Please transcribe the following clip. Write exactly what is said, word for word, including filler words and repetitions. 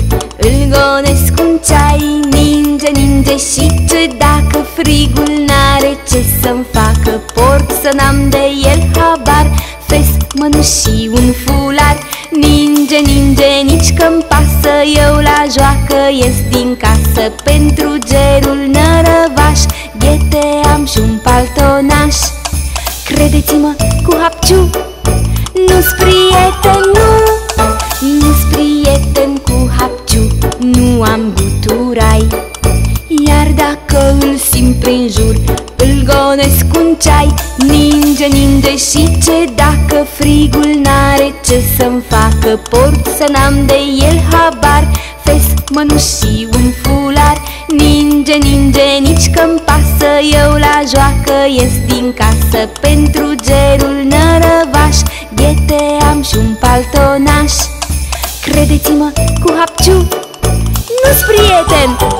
îl gonesc un ceai. Ninge, ninge și ce dacă frigul n-are ce să-mi facă, port să n-am de el habar, fes, mănuși și un fular. Ninge, ninge, nici că-mi pasă, eu la joacă ies din casă. Pentru gerul nărăvaș, ghete am și un paltonaș. Credeți-mă, cu hapciu nu-s prieten, nu, nu-s prieten cu hapciu, nu am guturai. Iar dacă îl simt prin jur, îl gonesc un ceai. Ninge, ninge și ce dacă frigul n-are ce să-mi facă, port să n-am de el habar, fes, mănuși și un fular. Ninge, ninge, nici că-mi pasă, eu la joacă ies din casă. Pentru gerul nărăvaș, ghete am și un paltonaș. Credeți-mă, cu hapciu nu-s prieten.